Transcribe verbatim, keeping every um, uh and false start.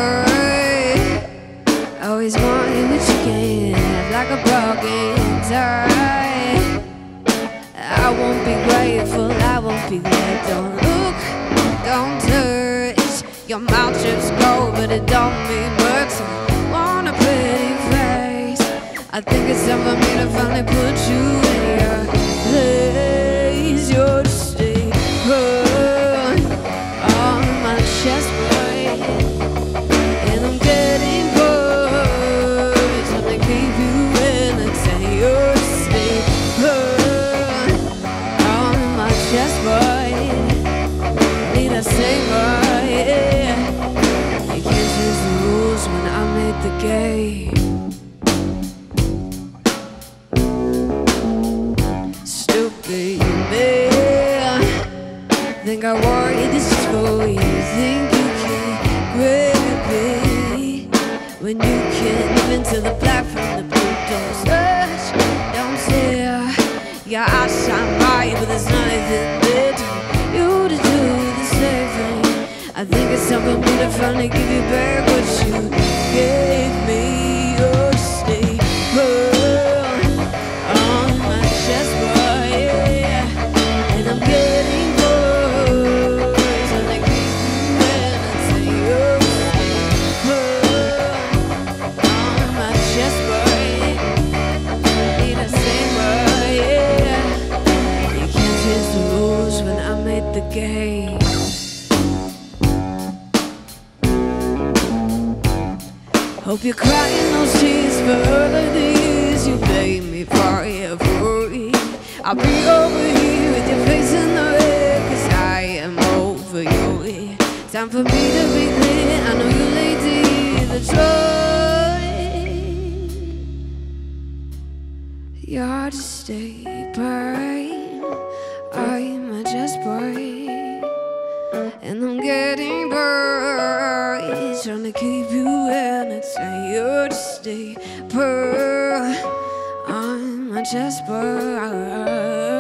Always wanting what you can't have, like a broken tie. I won't be grateful, I won't be glad. Don't look, don't touch. Your mouth just grows, but it don't mean much. I want a pretty face. I think it's time for me to finally put you in your place. You're to stay put on my chest plate, and I'm getting bored. Trying to keep you in the tank. You're to stay put on my chest plate. Need a saver, yeah. You can't choose the rules when I made the game. Think I worry this is for you. Think you can grab me when you can even to the black from the blue. Don't search, don't stare. Your eyes shine bright, but there's nothing there to you to do the same thing. I think it's time for me to finally give you back what you gave me. Oh, stay put on my chest, boy, yeah. And I'm getting the game. Hope you're crying those tears for all of the years you played me for your free. I'll be over here with your face in the air, cause I am over you. Time for me to be clear, I know you laid to hear the truth. You're to stay bright, I'm just boy, and I'm getting bored. Trying to keep you entertained. You're to stay put on my chest, boy.